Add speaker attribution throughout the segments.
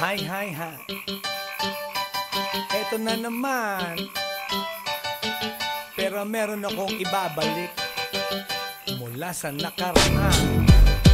Speaker 1: Hi, hi, hi. Eto na naman. Pero meron akong ibabalik mula sa nakaraan.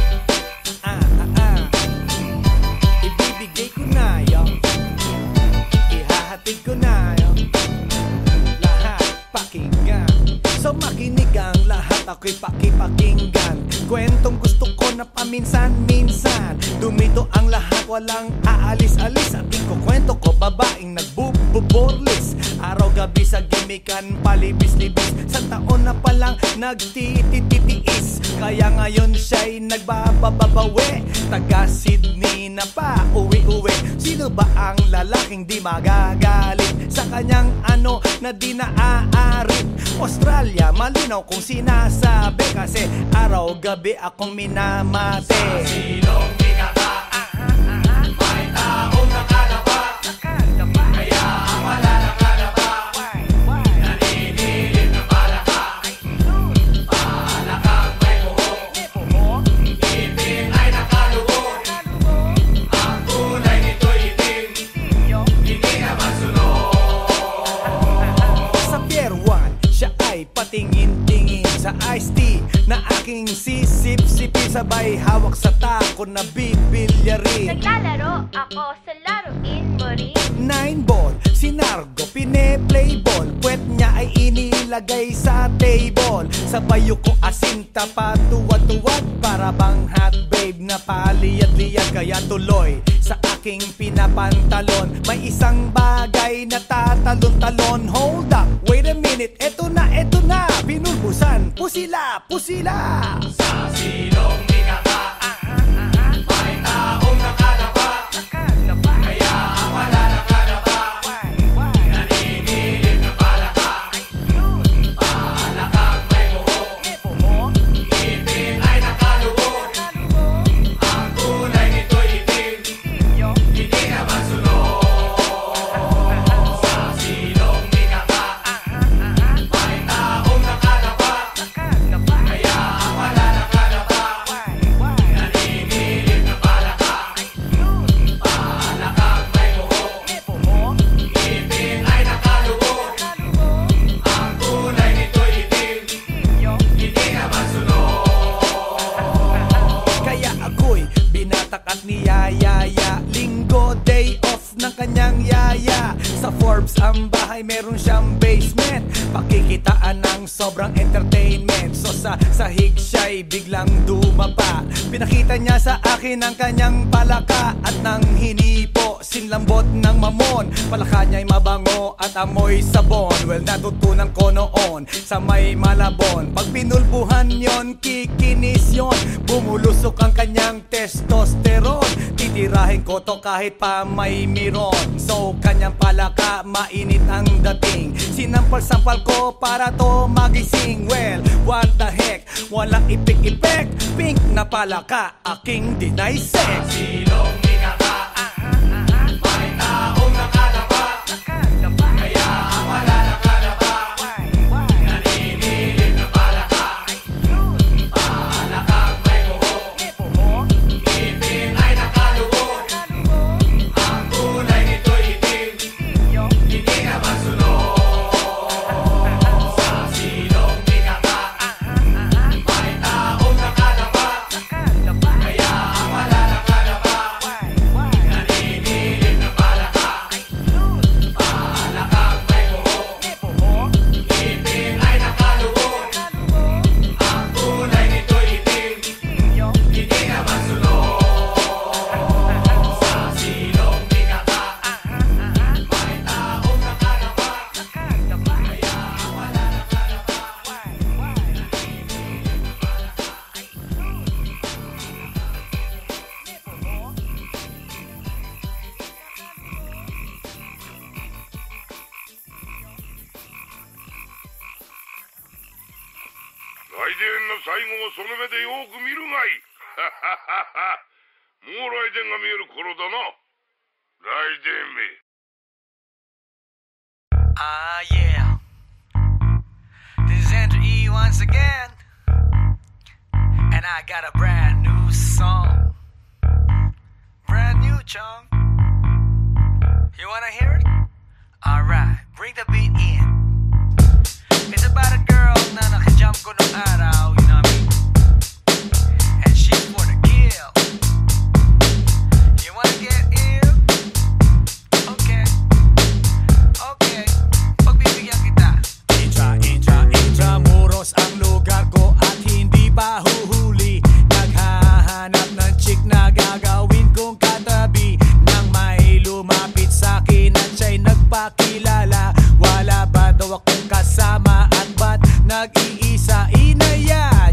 Speaker 1: Ibibigay ko na yun, ihahatid ko na yun, lahat pakinggan. So makinig ang lahat, ako'y pakipakinggan. Kwentong gusto ko na paminsan-minsan. Dumito ang lahat, walang aalis-alis. At ikukwento ko, babaeng nagbububorlis. Araw-gabi sa gimikan, palibis-libis. Sa taon na palang nagtititiis. Kaya ngayon siya'y nagbababawi. Taga Sydney na pa, uwi-uwi. Sino ba ang lalaking di magagalit sa kanyang ano na di naaarit? Australia, malinaw kung sinasabi, kasi araw-gabi akong minamate.
Speaker 2: Sa silong binaba, may taong nakalaba, kaya ang wala nakalaba, naninilig na palaka. Palakang may buhok, ngipin ay nakalubog. Ang kulay nito'y itim, hindi naman sunog.
Speaker 1: Sa Pier 1, siya ay patingin-tingin sa iced tea na aking sisip-sipin. Sabay hawak sa tako na bibilyarin.
Speaker 3: Naglalaro ako sa laruin mo rin.
Speaker 1: 9-ball, si Nargo pine-playball. Puwet niya ay inilagay sa table. Sa bayo ko asinta pa tuwad-tuwad. Para bang hot babe na paliyad-liyad. Kaya tuloy sa aking pinapantalon may isang bagay na tatalon-talon. Hold up, wait a minute, eto na, pinulbusan, pusila, pusila.
Speaker 2: Sa silong binaba, may taong nakalaba, kaya ang wala nakalaba, naninilig na palaka. Palakang may buhok, ngipin ay nakalubog. Ang kulay nito'y itim, hindi naman sunog. Sa silong binaba, may taong nakalaba, kaya ang wala nakalaba, naninilig na palaka. Palakang may buhok, ngipin ay nakalubog. Ang kulay nito'y itim, hindi naman sunog.
Speaker 1: Kaya ako'y binatak at niyayaya. Linggo, day off ng kanyang yaya. Sa Forbes ang bahay, meron siyang basement. Pakikitaan ng sobrang entertainment. So sa sahig siya'y biglang dumapa. Pinakita niya sa akin ang kanyang palaka. At nang hinipo, sinlambot ng mamon. Palaka niya'y mabango at amoy sabon. Well, natutunan ko noon sa may Malabon. Pag pinulbuhan yon, kikinis yon. Bumulusok ang kanyang testosterone. Titirahin ko to kahit pa may miron. So kanyang palaka, mainit ang dating. Sinampal-sampal ko para to magising. Well, what the heck, walang ipik-ipek. Pink na palaka, aking deny sex.
Speaker 2: Silong binaba, may taong nakalaba, kaya ang wala nakalaba, naninilig na palaka. Palakang may buhok, ngipin ay nakalubog. Ang kulay nito'y itim, hindi naman sunog. Sa silong binaba, may taong nakalaba, kaya ang wala nakalaba, naninilig na palaka. Palakang may buhok, ngipin ay nakalubog. Ang kulay nito'y itim, hindi naman sunog. Sa silong binaba, may taong nakalaba, kaya ang wala nakalaba, naninilig na palaka.
Speaker 4: 来電の最後をその目でよく見るがいい。もう来電が見える頃だな。来電め。
Speaker 5: Ah, yeah. This is Andrew E once again. And I got a brand new song. Brand new, chong. You wanna hear it? Alright, bring the beat in. It's about a girl na nakajump ko nung araw, you know what I mean? And she's for the kill. You wanna get ill? Okay. Okay. Pagbibigyan kita.
Speaker 1: Intramuros ang lugar ko at hindi pa huhuli. Naghahanap ng chick na gagawin kong katabi. Nang may lumapit sa'kin at siya'y nagpakilala. Wala ba daw akong kasama at ba't nag-iisa inaya?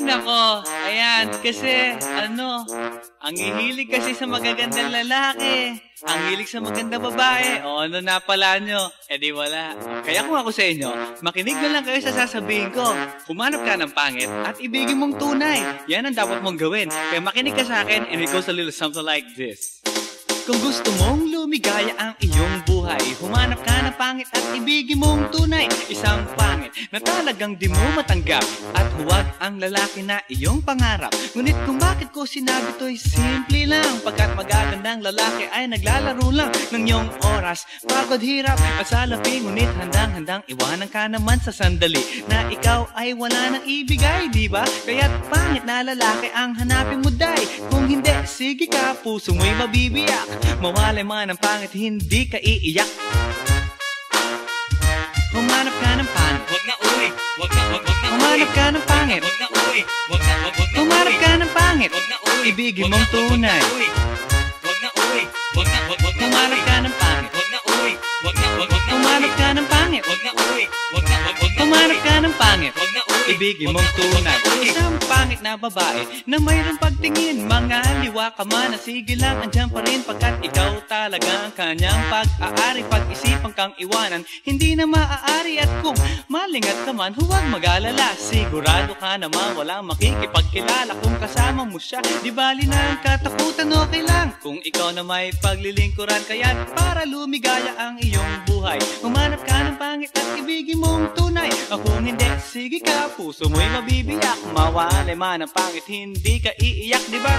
Speaker 5: nako, ayan, kasi, ang hihilig kasi sa magagandang lalaki, ang hilig sa magandang babae, o ano na pala nyo, di wala. Kaya kung ako sa inyo, makinig na lang kayo sa sasabihin ko. Humanap ka ng pangit at ibigin mong tunay. Yan ang dapat mong gawin. Kaya makinig ka sa akin and it goes a little something like this. Kung gusto mong lumigaya ang iyong buhay, humanap ka ng pangit at ibigin mong tunay. Isang pangit na talagang di mo matanggap, at huwag ang lalaki na iyong pangarap. Ngunit kung bakit ko sinabi to'y simple lang, pagkat magagandang lalaki ay naglalaro lang ng iyong oras, pagod, hirap at salapi. Ngunit handang-handang iwanan ka naman sa sandali na ikaw ay wala nang ibigay, diba? Kaya't pangit na lalaki ang hanapin mo, day. Kung hindi, sige ka, puso mo'y mabibiyak. Mawalay man ang pangit, hindi ka iiyak. Humanap ka ng pangit, wag na uwi, wag na humanap ka ng pangit, wag na uwi, wag na humanap ka ng pangit, wag na uwi, ibigin mong tunay. Wag na uwi, wag na humanap ka ng pangit, wag na uwi, wag na humanap ka ng pangit, wag na uwi, wag na humanap ka ng pangit, wag na uwi, ibigin mong tunay. Isang pangit na babae na mayroong pagtingin, mga liwa ka man, sige lang, andyan pa rin, pagkat ikaw talaga ang kanyang pag-aari. Pag-isipan kang iwanan, hindi na maaari, at kung malingat ka man, huwag mag-alala. Sigurado ka naman walang makikipagkilala kung kasama mo siya. Di bali na ang katakutan, okay lang kung ikaw na may paglilingkuran. Kaya para lumigaya ang iyong buhay, humanap ka ng pangit at ibigin mong tunay. Kung hindi, sige ka, puso mo'y mabibiyak. Mawalay man ang pangit, hindi ka iiyak, diba?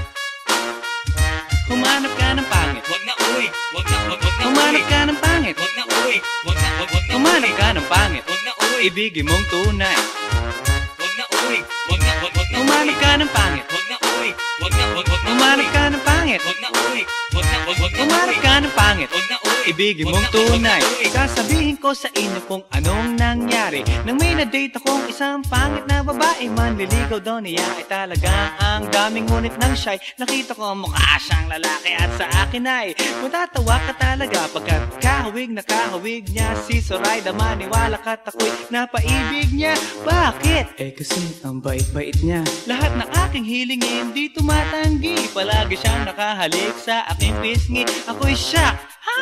Speaker 5: Humanap ka ng pangit, wag na uwi, wag na humanap ka ng pangit, wag na uwi, wag na humanap ka ng pangit, wag na uwi, ibigin mong tunay. Wag na uwi, wag na humanap ka ng pangit, wag na uwi, wag na humanap ka ng pangit, wag na uwi, wag na humanap ka ng pangit, wag na uwi, ibigin mong tunay. Sasabihin ko sa inyo kung anong nangyari nang may na-date akong isang pangit na babae. Manliligaw daw niya ay talaga ang daming, ngunit nang shy, nakita ko mukha siyang lalaki, at sa akin ay matatawa ka talaga, pagkat kahawig na kahawig niya si Zoraida. Maniwala ka't ako'y napaibig niya. Bakit? Kasi ang bait-bait niya. Lahat ng aking hiling hindi tumatanggi, palagi siyang nakahalik sa aking pisngi. Ako'y shock,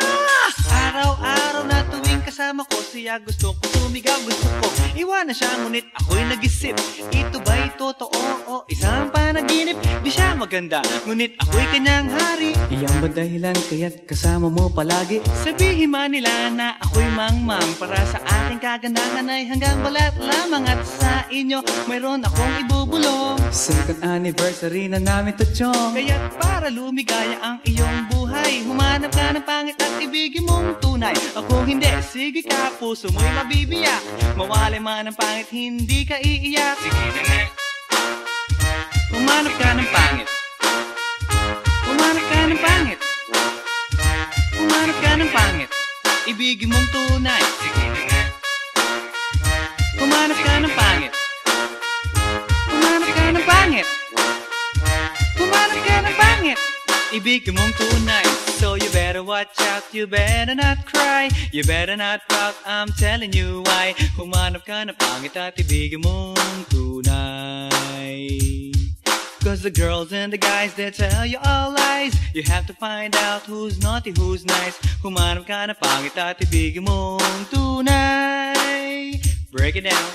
Speaker 5: araw-araw na tuwing kasama ko siya, gusto ko sumigaw, gusto ko iwanan siya, ngunit ako'y nag-isip, ito ba'y totoo o isang panaginip? Di siya maganda, ngunit ako'y kanyang hari. Iyan ba dahilan kaya't kasama mo palagi? Sabihin man nila na ako'y mangmang, para sa aking kagandahan ay hanggang balat lamang, at sa inyo mayroon akong ibubulong. Second anniversary na namin to, chong. Kaya't para lumigaya ang iyong buhay, humanap ka ng pangit at ibigin mong tunay. Kung hindi, sige ka, puso mo'y mabibiyak. Mawalay man ang pangit, hindi ka iiyak. Sige na nga. Humanap ka ng pangit, humanap ka ng pangit, humanap ka ng pangit, ibigin mong tunay. Sige na nga. Humanap ka ng pangit, humanap ka ng pangit, humanap ka ng pangit, ibigin mong tunay. So you better watch out, you better not cry, you better not pout, I'm telling you why. Humanap ka ng pangit at ibigin mong tunay. Cause the girls and the guys, they tell you all lies. You have to find out who's naughty, who's nice. Humanap ka ng pangit at ibigin mong tunay. Break it down.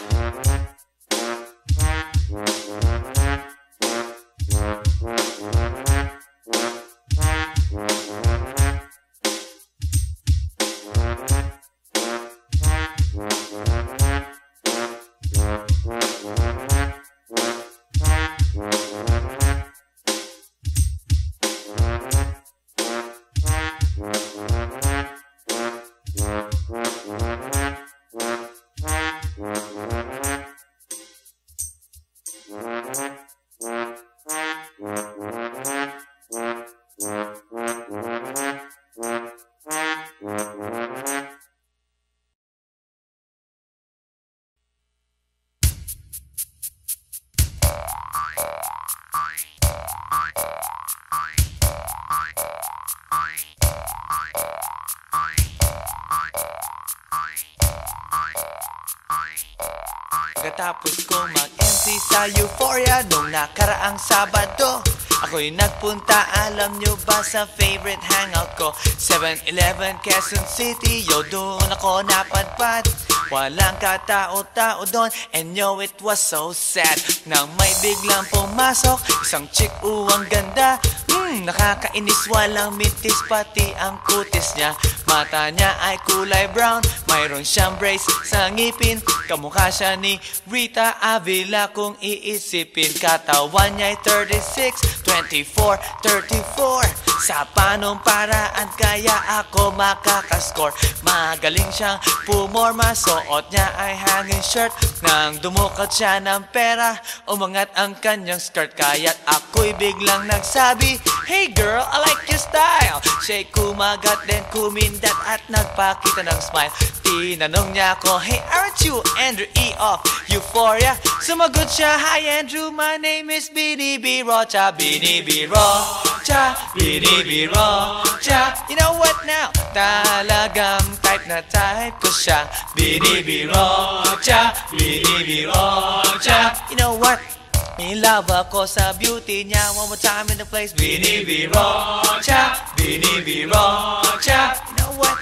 Speaker 5: Pagkatapos kong mag-MC sa Euphoria nung nakaraang Sabado, ako'y nagpunta, alam nyo ba, sa favorite hangout ko, 7-Eleven, Quezon City. Yo, doon ako napadpad, walang katao-tao doon, and yo, it was so sad nang may biglang pumasok isang chick, ang ganda. Nakakainis, walang mintis, pati ang kutis niya. Mata niya ay kulay brown, mayroon siyang brace sa ngipin. Kamukha siya ni Rita Avila kung iisipin. Katawan niya ay 36, 24, 34. Sa panong paraan kaya ako makakascore? Magaling siyang pumorma, suot niya ay hanging shirt. Nang dumukat siya ng pera, umangat ang kanyang skirt. Kaya't ako'y biglang nagsabi, hey girl, I like your style. Siya'y kumagat din kumindat at nagpakita ng smile. Tinanong niya ako, hey, aren't you Andrew E. of Euphoria? Sumagot siya, hi Andrew, my name is Bini B. Rocha. Bini B. Rocha, Bini B. Rocha. You know what now? Talagang type na type ko siya. Bini B. Rocha, Bini B. Rocha. You know what? In love ako sa beauty niya. One more time in the place. Bini B. Rocha, Bini B. Rocha. You know what?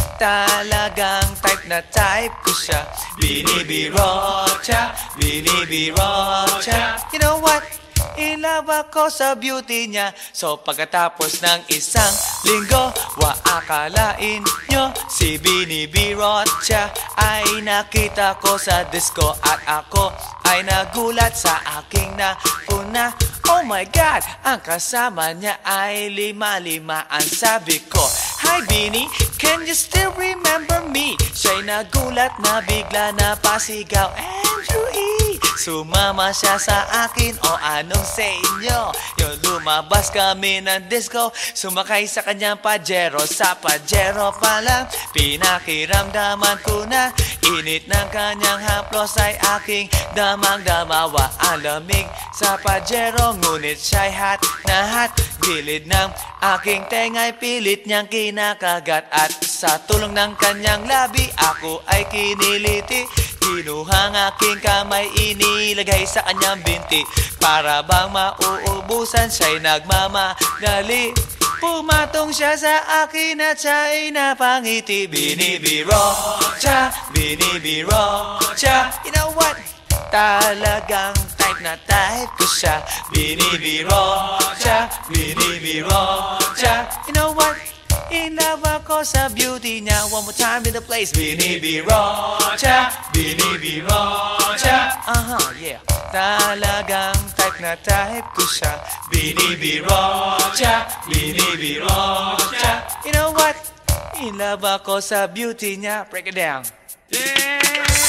Speaker 5: Talagang type na type ko siya. Bini B. Rocha, Bini B. Rocha. You know what? In love ako sa beauty niya. So pagkatapos ng isang linggo, akalain nyo si Bini B. Rocha ay nakita ko sa disco. At ako ay nagulat sa aking napuna. Oh my God, ang kasama niya ay lima-limaan. Sabi ko, hi Bini, can you still remember me? Siya'y nagulat na bigla na pasigaw, Andrew E. Sumama siya sa akin, o anong sa inyo? Yung lumabas kami ng disco, sumakay sa kanyang Pajero. Sa Pajero pa lang, pinakiramdaman ko na init ng kanyang haplos ay aking damang-damawa. Ang lamig sa Pajero, ngunit siya'y hot na hot. Gilid ng aking tenga'y pilit niyang kinakagat. At sa tulong ng kanyang labi, ako ay kiniliti. Kinuha ang aking kamay, inilagay sa kanyang binti. Para bang mauubusan, siya'y nagmamagali. Pumatong siya sa akin at siya'y napangiti. Bini B. Rocha, Bini B. Rocha. You know what? Talagang type na type ko siya. Bini B. Rocha, Bini B. Rocha. You know what? In love ako sa beauty niya. One more time in the place. Bini B. Rocha, Bini B. Rocha. Yeah. Talagang type na type ko siya. Bini B. Rocha, Bini B. Rocha. You know what? In love ako sa beauty niya. Break it down.
Speaker 2: Yeah!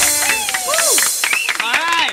Speaker 2: Woo! All right!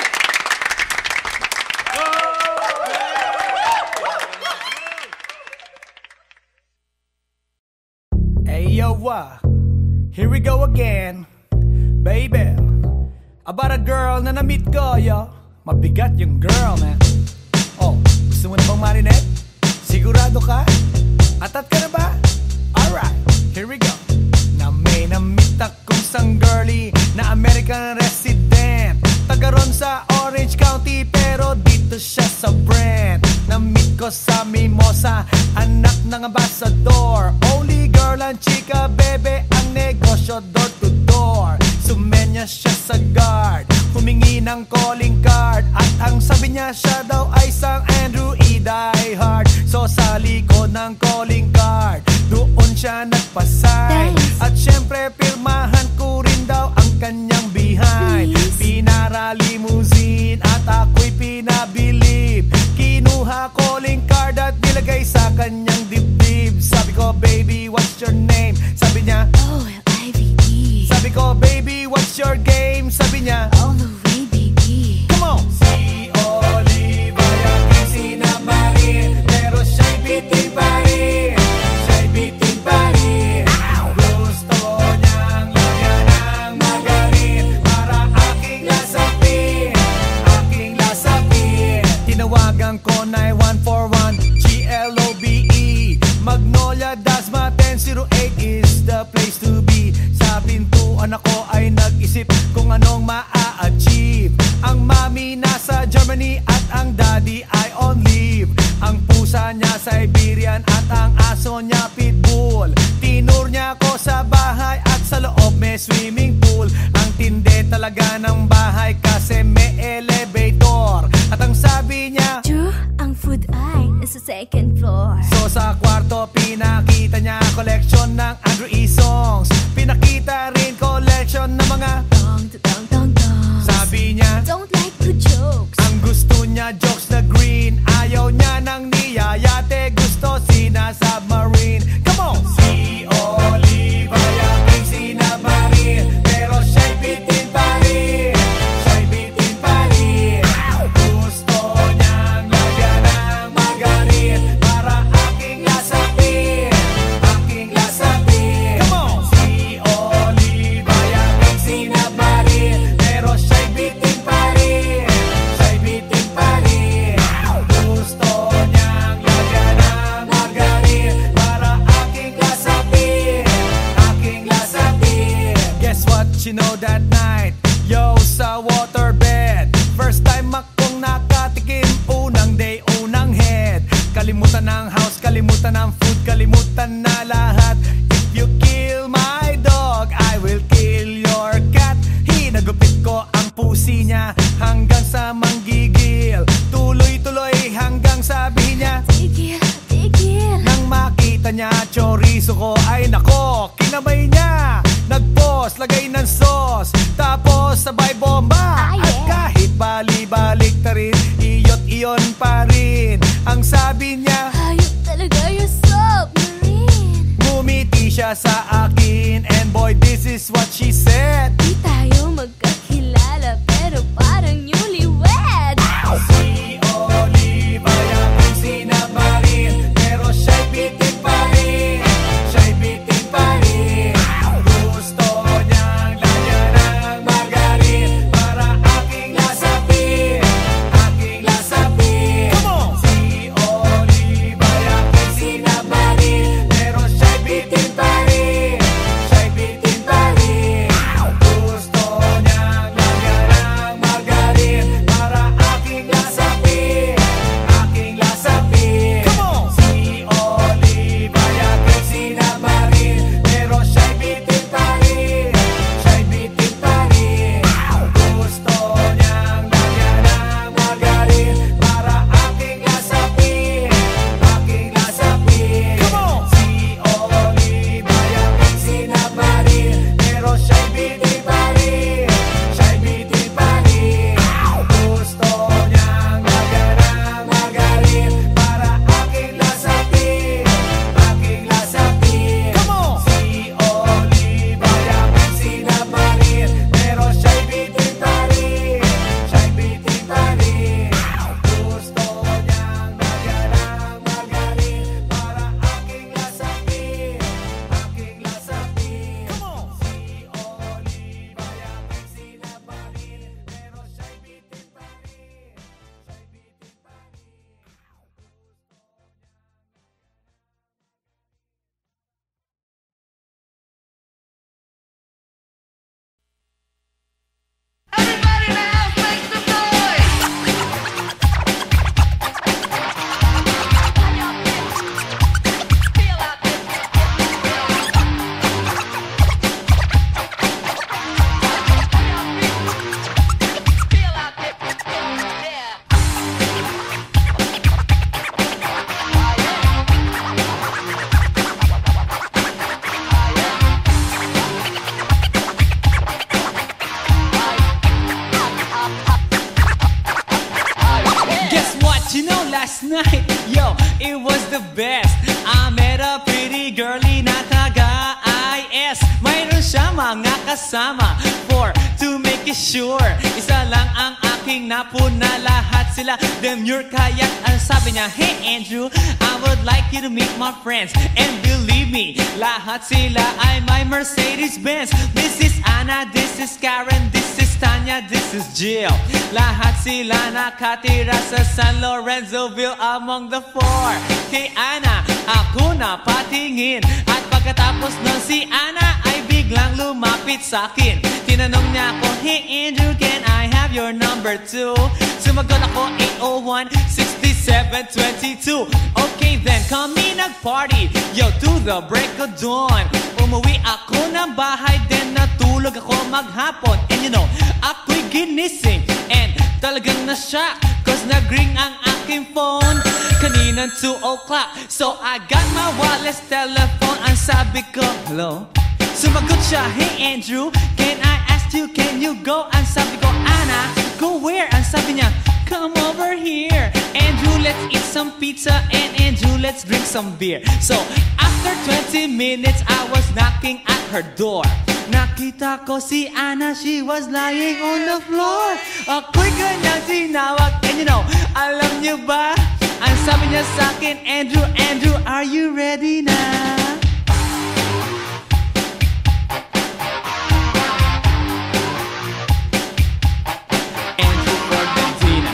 Speaker 1: Hey yo, here we go again, baby. About a girl na na-meet ko, yo. Mabigat yung girl, man. Oh, gusto mo na bang marinig? Sigurado ka? Atat ka na ba? Alright, here we go. Na may na-meet akong isang girlie na American resident. Taga ron sa Orange County pero dito siya sa Brent. Na-meet ko sa Mimosa, anak ng ambassador. Only girl and chika, bebe, ang negosyo door to door. Sumenya siya sa guard, humingi ng calling card. At ang sabi niya siya daw ay isang Andrew E. Die Hard. So sa likod ng calling card, doon siya nagpasay. At syempre pirmahan ko rin daw ang kanyang behind. Pinara limousine at ako'y pinabilib. Kinuha calling card at nilagay sa kanyang dibdib. Sabi ko, baby, what's your name? Sabi niya,
Speaker 6: OLIVE.
Speaker 1: sabi ko, baby, what's your game? Sabi niya,
Speaker 6: All the way, baby.
Speaker 1: come on! Si Olive ay aking sinabahin, pero siya'y bitin pa rin. Siya'y bitin pa rin. Gusto niyang lagyan ng magarin para aking lasapin, aking lasapin. Tinawagan ko 9141 GLOBE Magnolia, Dasma 1008 is the place to be. Sa pintuan ako ay nag-isip kung anong maa-achieve. Siberian at ang aso niya pitbull. Tinur niya ako sa bahay at sa loob may swimming pool. Ang tindi talaga ng bahay kasi may elevator. At ang sabi niya,
Speaker 6: True, ang food ay nasa second floor.
Speaker 1: so sa kwarto pinakita niya collection ng Andrew E. songs. Pinakita rin collection ng mga
Speaker 6: Dong, dong, dong, dong.
Speaker 1: sabi niya,
Speaker 6: Don't like good jokes.
Speaker 1: ang gusto niya jokes na green. Ayaw niya ng niyayate, gusto sina submarine. Come on! Si Oliva yaking sinabmarin, pero siya'y bitin pa rin. Siya'y bitin pa rin. Gusto niyang lagyan ng margarin para aking lasapin. Aking lasapin. Come on! Si Oliva yaking sinabmarin, pero siya'y bitin pa rin. Siya'y bitin pa rin. Gusto niyang lagyan ng margarin para aking lasapin. Aking lasapin. Guess what you know that night? Yo, sa waterbed, first time akong nakatikim. Unang day, unang head. Kalimutan ng house, kalimutan ng food, kalimutan na lahat. If you kill my dog, I will kill your cat. Hinagupit ko ang pusi niya hanggang sa manggigil. Tuloy-tuloy hanggang sabi niya,
Speaker 6: Tigil, tigil.
Speaker 1: nang makita niya chorizo ko, ay nako, kinamay niya. Nagpos, lagay ng sauce, tapos sabay bomba.
Speaker 6: Ah, yeah.
Speaker 1: At kahit bali-balik ta rin, iyot iyon pa rin. Ang sabi niya,
Speaker 6: Hayop talaga yung submarine.
Speaker 1: ngumiti siya sa akin. And boy, this is what she said.
Speaker 6: Di tayo magkakilala pero parang newlywed.
Speaker 1: Si Oliva yaking sinabmarin, pero siya'y bitin pa rin. Siya'y bitin pa rin. Gusto niyang lagyan ng margarin para aking lasapin. Aking lasapin. Come on! Si Oliva yaking sinabmarin, pero siya'y bitin pa rin. Siya'y bitin pa rin. Gusto niyang lagyan ng margarin para aking lasapin. Aking lasapin. Come on! Si Oliva yaking sinabmarin, pero siya'y bitin pa rin. Siya'y bitin pa rin. Gusto niyang lagyan ng margarin para aking lasapin. Aking lasapin. Come on! Si Oliva yaking sinabmarin, pero siya'y bitin pa rin. Siya'y bitin pa rin. Gusto niyang lagyan ng margarin para aking lasapin. Aking lasapin. Come on! Si Oliva yaking sinabmarin, pero siya'y bitin pa rin. Siya'y bitin pa rin. Gusto niyang lagyan ng margarin para aking lasapin. Aking lasapin. Come on! Si Oliva yaking sinabmarin, pero siya'y bitin pa rin. Siya'y bitin pa rin.
Speaker 5: Everybody in the house make some noise!
Speaker 2: Guess what? You know, last night, yo, it was the best. I met a pretty girlie na taga-IS. Mayroon siya mga kasama to make it sure. Isa lang ang aking napuna, lahat sila demure. Kaya't ang sabi niya, hey Andrew, I would like you to meet my friends. And believe me, lahat sila ay my Mercedes-Benz. This is Anna, this is Karen, this is Tanya, this is Jill. Lahat sila nakatira sa San Lorenzoville among the four. Kay Anna, ako na patingin. At pagkatapos ng si Anna ay biglang lumapit sa akin. Tinanong niya ako, hey Andrew, can I have your number 2? Sumagot ako 801-6722. Okay then, kami nag-party, yo, to the break of dawn. Umuwi ako ng bahay, then natulog ako maghapon. And you know, ako'y ginising, and talagang na-shock, cause nag-ring ang aking phone kaninang 2 o'clock. So I got my wireless telephone. Ang sabi ko, hello? Sumagot siya, hey Andrew, can I ask you, can you go? Ang sabi ko, Anna, go where? Ang sabi niya, come over here. Andrew, let's eat some pizza, and Andrew, let's drink some beer. So after 20 minutes, I was knocking at her door. Nakita ko si Anna, she was lying on the floor. Ako'y kanyang tinawag, and you know, alam niyo ba? Ang sabi niya sa akin, Andrew, Andrew, are you ready na? Andrew for Medina.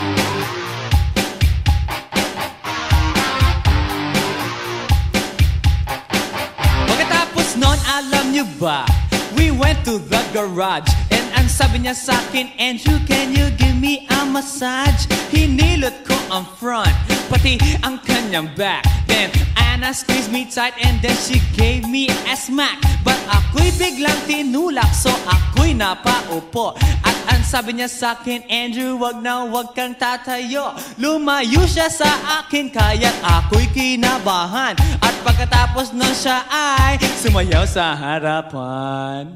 Speaker 2: Pagkatapos nun, alam niyo ba? We went to the garage, and ang sabi niya sa akin, Andrew, can you give me a massage? Hinilot ko ang front, pati ang kanyang back. Then Anna squeezed me tight, and then she gave me a smack. But ako'y biglang tinulak, so ako'y napaupo. At ang sabi niya sa akin, Andrew, wag na wag kang tatayo. Lumayo siya sa akin, kaya't ako'y kinabahan. At pagkatapos nun siya ay sumayaw sa harapan.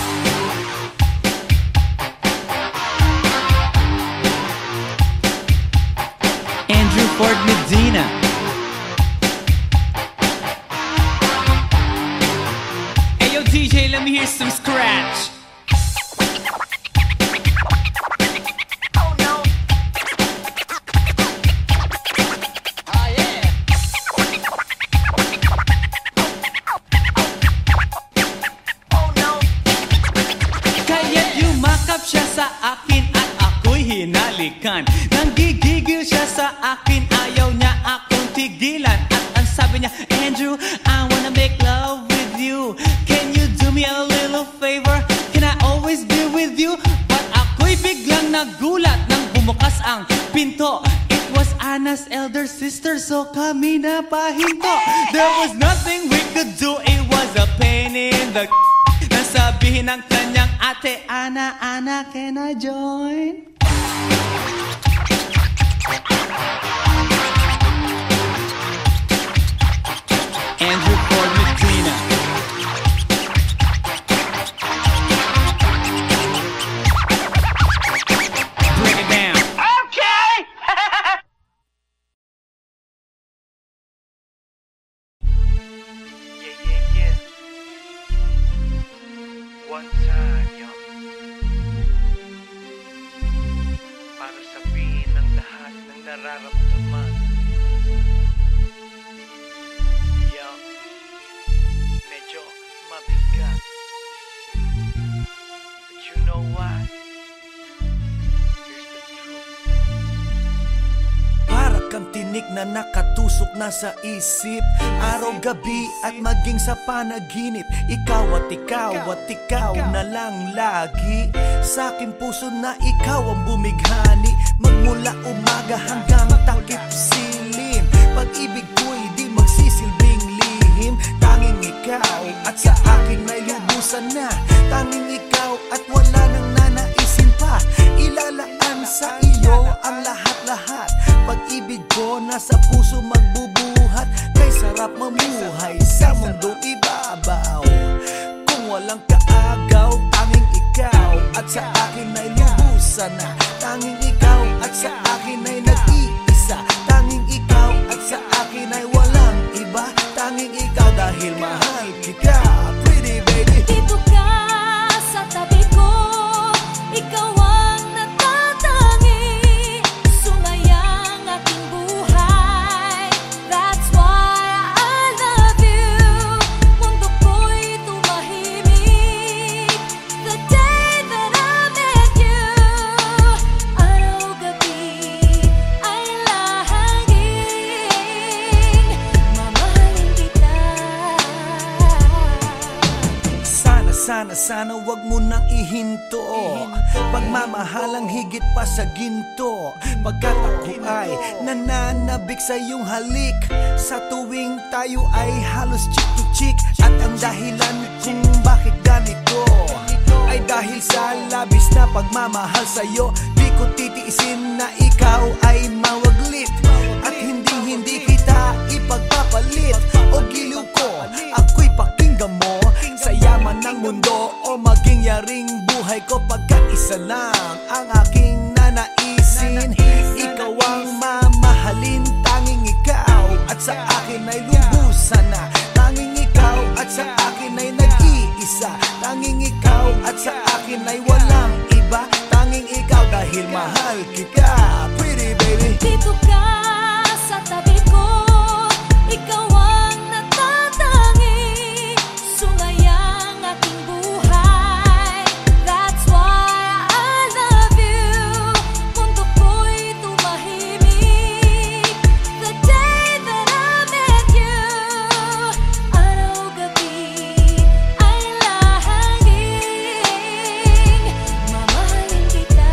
Speaker 2: Andrew Ford Medina. Hey yo DJ, let me hear some scratch.
Speaker 3: Oh no.
Speaker 2: Ah yeah.
Speaker 3: Oh no.
Speaker 2: Kaya't yumakap siya sa akin at ako'y hinalikan. Nanggigigil siya sa akin, ayaw niya akong tigilan. At ang sabi niya, Andrew, I wanna make love with you. Can you do me a little favor? Can I always be with you? But ako'y biglang nagulat nang bumukas ang pinto. It was Anna's elder sister, so kami na pahinto. There was nothing we could do, it was a pain in the nasabihin ng kanyang ate, Anna, Anna, can I join? Andrew Ford Medina. Bring it down.
Speaker 3: Okay.
Speaker 5: Yeah. One time, yo. Para sabihin ng lahat ng nararamdaman. Yo, medyo mabigat. But you know what? Here's the truth.
Speaker 1: Para kang tinik na nakatusok na sa isip, araw-gabi at maging sa panaginip. Ikaw at ikaw na lang lagi. Sa aking puso na ikaw ang bumighani. Magmula umaga hanggang takip silim. Pag-ibig ko'y di magsisilbing lihim. Tanging ikaw at sa aking nailubusan na. Tanging ikaw at wala nang nanaisin pa. Ilalaan sa iyo ang lahat-lahat. Pag-ibig ko nasa puso magbubuhat. Kay sarap mamuhay sa mundong ibabaw. Kung walang kaagaw, tanging ikaw at sa akin ay lubusan na. Tanging ikaw at sa akin ay nag-iisa. Tanging ikaw at sa akin ay walang iba. Tanging ikaw dahil mahal kita, pretty baby.
Speaker 6: Dito ka sa tabi ko, ikaw ang natatangi. Sumayang aking buhay, that's why I love you. Mundo ko'y tumahimik the day that I met you. Araw-gabi ay lahangin, mamahalin kita.
Speaker 1: Sana wag mo nang ihinto. Pag pagmamahalang higit pa sa ginto. Pagkat ako ay nananabik sa iyong halik, sa tuwing tayo ay halos chick to chick. At ang dahilan kung bakit ganito ay dahil sa labis na pagmamahal sa'yo. Di ko titiisin na ikaw ay mawaglit, at hindi kita ipagpapalit. O giliw ko, ako'y pakinggan mo, sa yaman ng mundo o maging yaring buhay ko. Pagkat isa lang ang aking nanaisin, ikaw ang mamahalin. Tanging ikaw at sa akin ay lubusan na. Tanging ikaw at sa akin ay nag-iisa. Tanging ikaw at sa akin ay walang iba. Tanging ikaw dahil mahal kita, pretty baby.
Speaker 6: Dito ka sa tabi ko, ikaw ang natatangi, sumayang aking buhay. That's why I love you. Mundo ko'y tumahimik the day that I met you. Araw-gabi ay lahangin, mamahalin kita.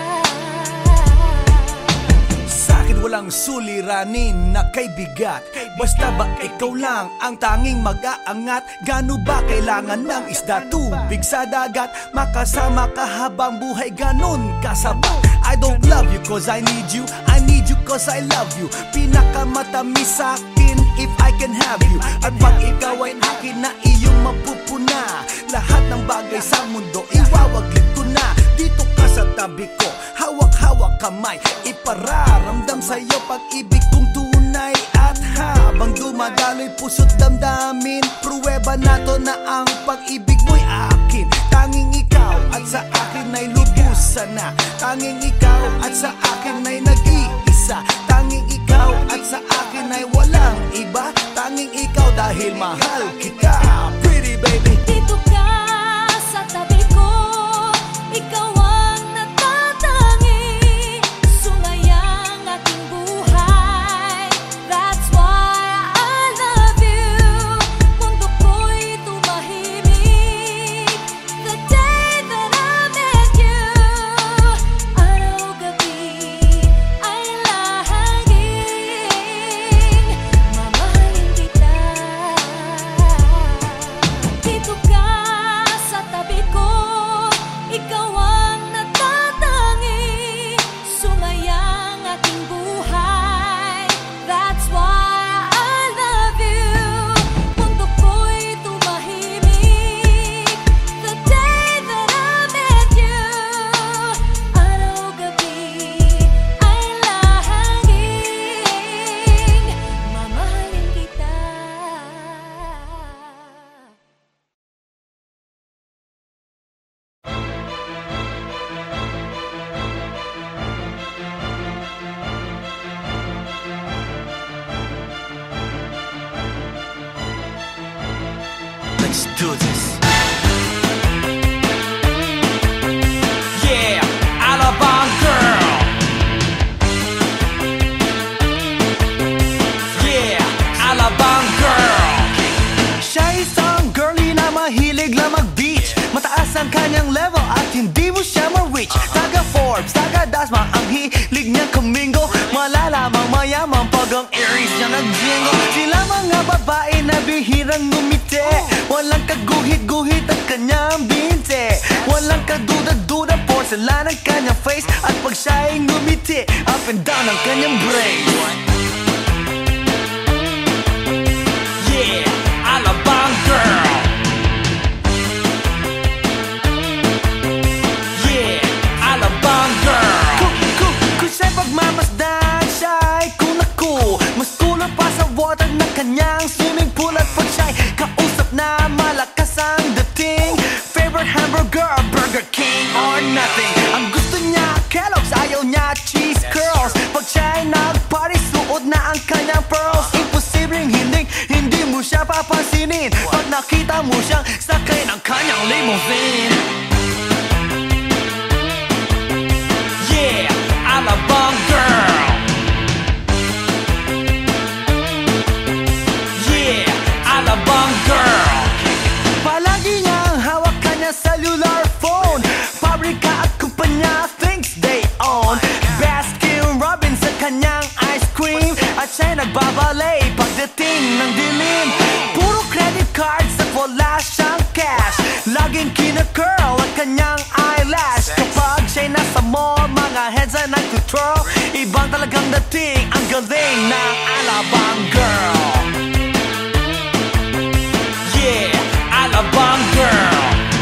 Speaker 1: Sa'kin walang suliranin na kay bigat, basta ba ikaw lang ang tanging mag-aangat. Gano ba kailangan ng isda, tubig sa dagat? Makasama ka habang buhay, ganon kasabat. I don't love you cause I need you, I need you cause I love you. Pinakamatamis sa'kin if I can have you. At pag ikaw ay akin na iyong mapupuna, lahat ng bagay sa mundo iwawaglit ko na. Dito ka sa tabi ko, hawak-hawak kamay, ipararamdam sa'yo pag-ibig kong tunay. At habang dumadaloy puso't damdamin, pruweba na to na ang pag-ibig mo'y akin. Tanging ikaw at sa akin ay lubusan na. Tanging ikaw at sa akin ay nag-iisa. Tanging ikaw at sa akin ay walang iba. Tanging ikaw dahil mahal kita, pretty baby.
Speaker 6: Dito ka sa tabi ko, ikaw ang natatangi, sumayang aking buhay. That's why I love you. Mundo ko'y tumahimik the day that I met you. Araw-gabi ay lahangin, mamahalin kita. Dito ka sa tabi ko, ikaw ang natatangi, sumayang aking buhay. That's why I love you. Mundo ko'y tumahimik the day that I met you. Araw-gabi ay lahangin, mamahalin kita.
Speaker 1: Let's do this. Yeah, Alabang girl. Yeah, Alabang girl. Siya isang girlie na mahilig lang mag-beach. Mataas ang kanyang level at hindi mo siya ma-reach. Taga Forbes, taga Dasma, ang hilig niyang kumingo. Malalamang mayaman pag ang Aries niya nag-jingle. Sila mga babae na bihirang ngumiti, walang kaguhit-guhit ang kanyang binte. Walang kaduda-duda, porcelain ang kanyang face. At pag siya'y ngumiti, up and down ang kanyang brace. Yeah, Alabang girl. Yeah, Alabang girl. Kung siya'y pagmamasdan, siya'y kunaku. Mas kulot pa sa water ng kanyang swimming pool. At pag siya'y kausap na malakas ang dating, favorite hamburger, Burger King or nothing. Ang gusto niya Kellogg's, ayaw niya cheese curls. Pag siya'y nag-party, suot na ang kanyang pearls. Imposibleng hindi mo siya papansinin pag nakita mo siyang sakay ng kanyang limousine. Yeah, Alabang girl. Yeah, Alabang girl. Palagi niyang hawak kanya cellular phone, pabrika at kumpanya pa niya thinks they own Baskin Robbins sa kanyang ice cream At siya'y nagbabalay pagdating ng dilim Puro credit cards at wala siyang cash Laging kina-curl ang kanyang eyelash Kapag siya'y nasa mall, mga heads ay nag-twirl Ibang talagang dating, ang galing ng Alabang girl Yeah, Alabang girl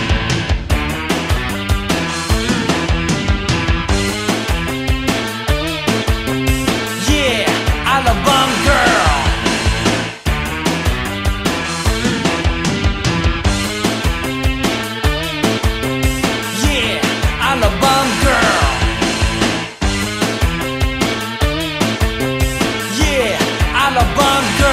Speaker 1: Yeah, Alabang girl Yeah, Alabang girl Yeah, Alabang girl